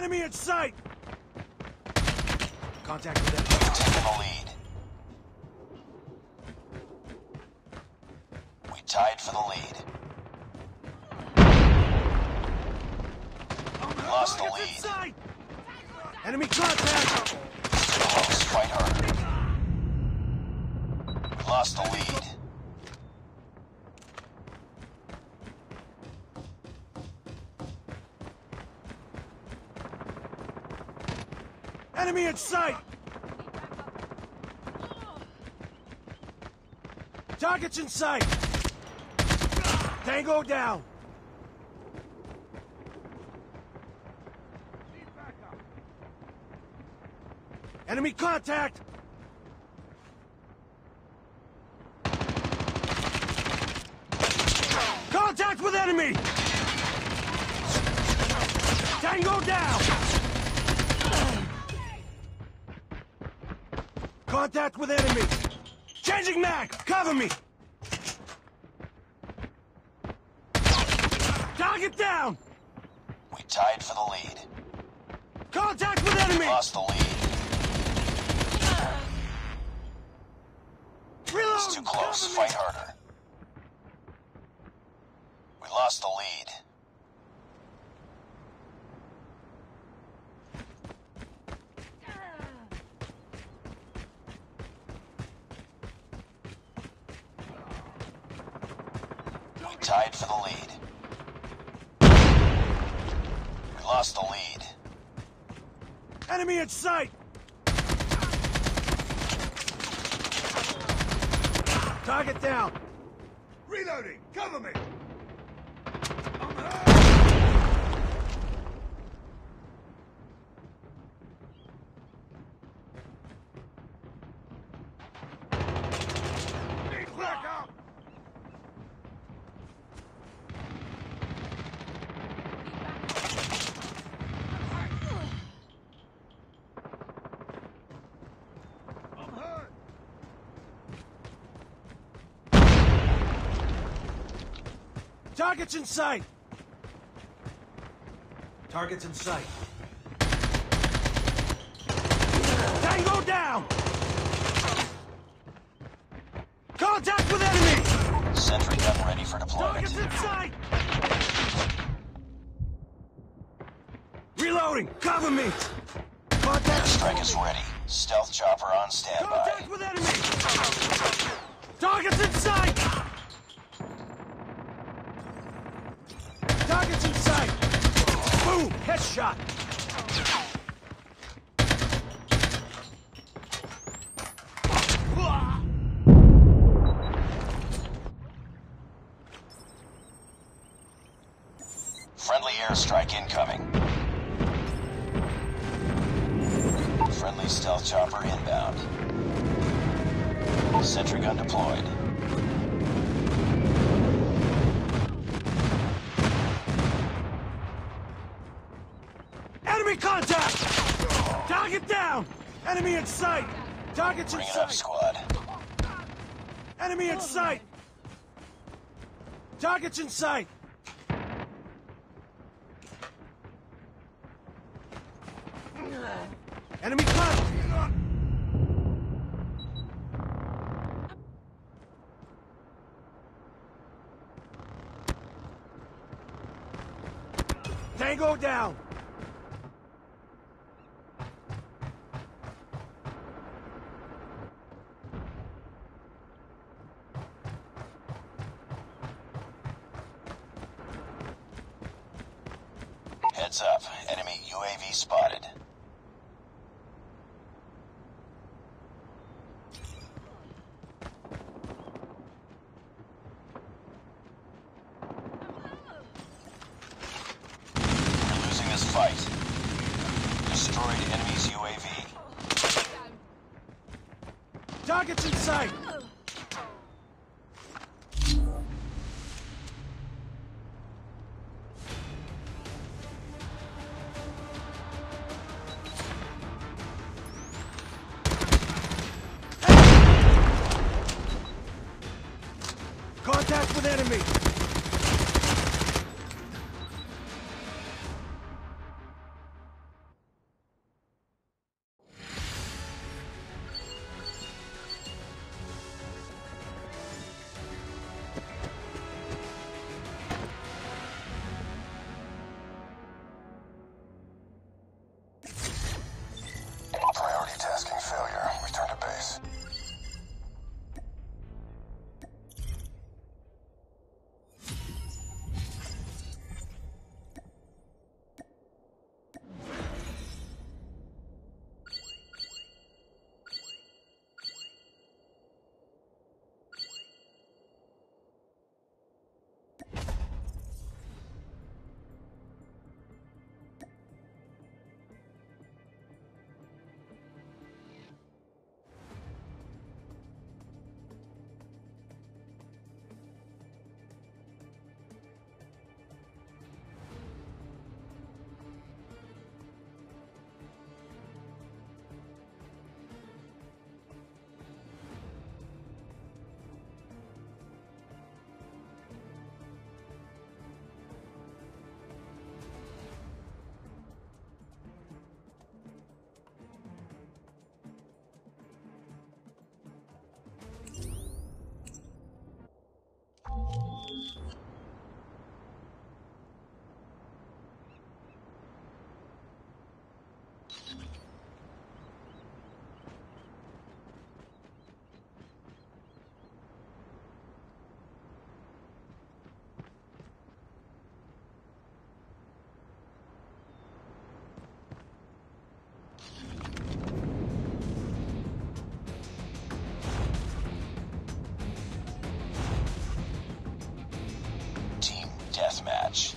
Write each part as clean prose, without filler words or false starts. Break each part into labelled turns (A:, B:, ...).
A: Enemy in sight! Contact with them.
B: We've taken the lead. We tied for the lead. We lost the
A: Target's in
B: lead.
A: sight! Enemy contact!
B: It's too close. Fight harder. We lost the lead.
A: Enemy in sight! Target's in sight! Tango down! Enemy contact! Contact with enemy! Tango down! Contact with enemy! Changing mag! Cover me! Target down!
B: We tied for the lead.
A: Contact with enemy!
B: Lost the lead.
A: Reload!
B: It's too close.
A: Cover me!
B: Fight harder. We lost the lead. We tied for the lead. We lost the lead.
A: Enemy in sight! Target down! Reloading! Cover me! I'm hurt! Need backup! I'm hurt! Target's in sight! Target's in sight. Tango down! Contact with enemy!
B: Sentry gun ready for deployment.
A: Target's in sight! Reloading! Cover me! Contact!
B: Airstrike is ready. Stealth chopper on standby.
A: Contact with enemy! Target's in sight! Target's in sight! Boom! Headshot!
B: Friendly airstrike incoming. Friendly stealth chopper inbound. Sentry gun deployed.
A: Enemy contact! Target down! Enemy in sight! Target's in
B: Bring it up,
A: sight!
B: squad.
A: Enemy in sight! Target's in sight! Enemy contact! Tango down!
B: Heads up. Enemy UAV spotted. We're losing this fight. Destroyed enemy's UAV.
A: Target's in sight! Contact with enemy!
B: deathmatch.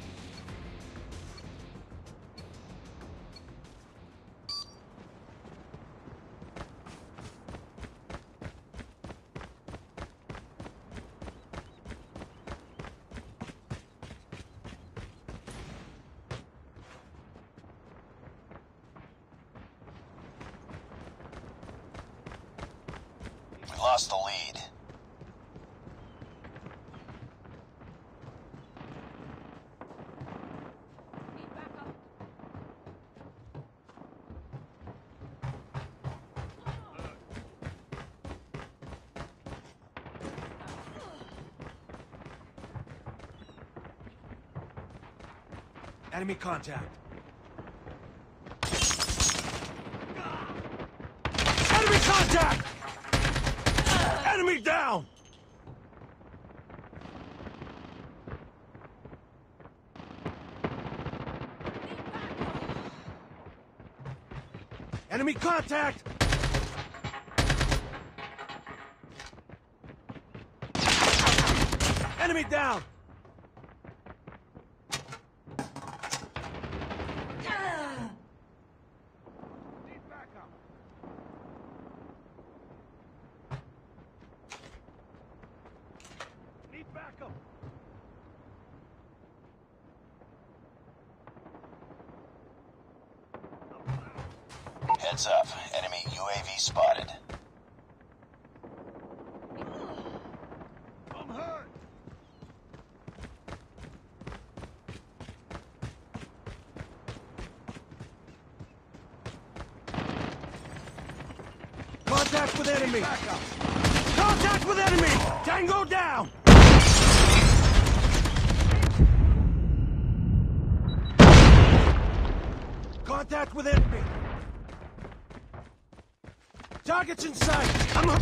B: We lost the lead.
A: Enemy contact. Enemy contact! Enemy down! Enemy contact! Enemy down! Need backup. Need backup.
B: Heads up. Enemy UAV spotted.
A: I'm hurt. Contact with enemy. Contact with enemy. Tango down. Contact with enemy. Target's in sight. I'm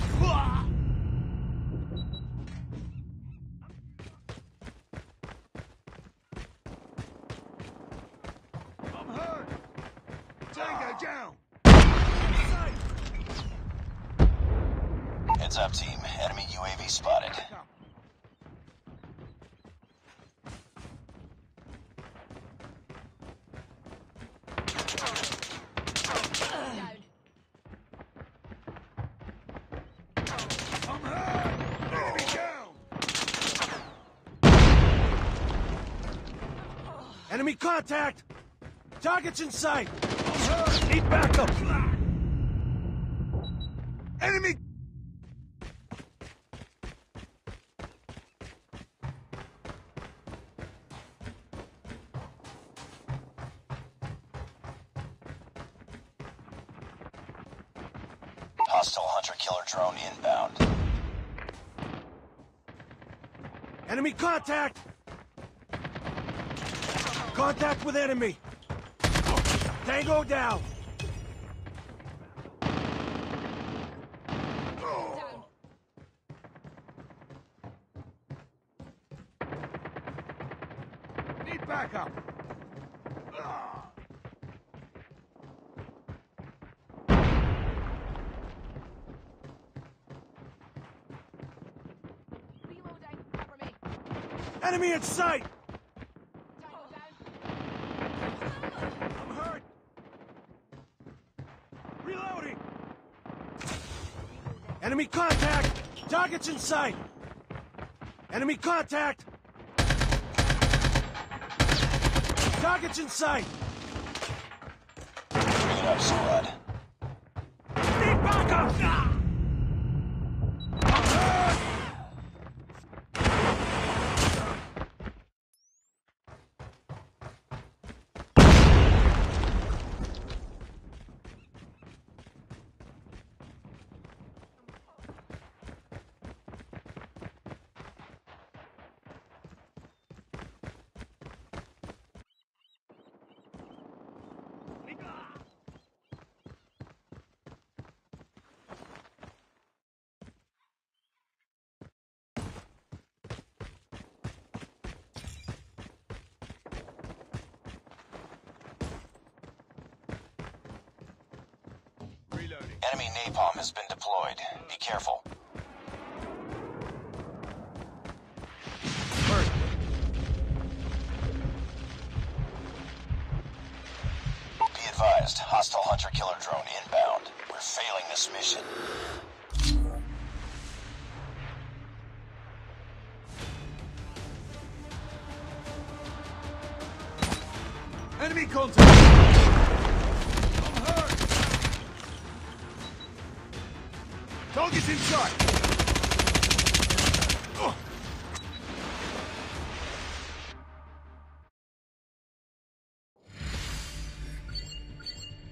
A: hurt. Tango down. Sight.
B: Heads up, team. Enemy UAV spotted.
A: I'm hurt. Enemy down. Enemy contact. Target's in sight. I'm hurt. Need backup. Enemy.
B: Hostile hunter-killer drone inbound.
A: Enemy contact. Contact with enemy. Tango down. Need backup. Enemy in sight. I'm hurt. Reloading. Enemy contact. Target's in sight. Enemy contact. Target's in sight.
B: Bring it up, squad.
A: Need backup. I'm hurt.
B: Enemy napalm has been deployed. Be careful.
A: Hurt.
B: advised. Hostile hunter-killer drone inbound. We're failing this mission.
A: Enemy contact! I'm hurt! Target's in sight! Ugh.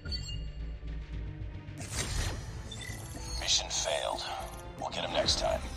B: Mission failed. We'll get him next time.